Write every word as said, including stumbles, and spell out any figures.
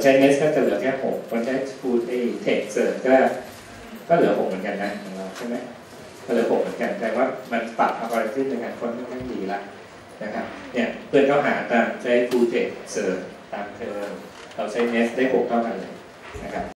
ใช้เนสก็จะเหลือแค่หกคนใช้ฟูลเทคเซิร์ชก็ก็เหลือหกเหมือนกันนะของเราใช่ไหมก็เหลือหกเหมือนกันแต่ว่ามันปรับอัลกอริทึมในการค้นค่อนข้างดีละนะครับเนี่ยเพื่อนเขาหาตามใช้ฟูลเทคเซิร์ชตามเทอมเราใช้เนสได้หกเท่ากันเลยนะครับ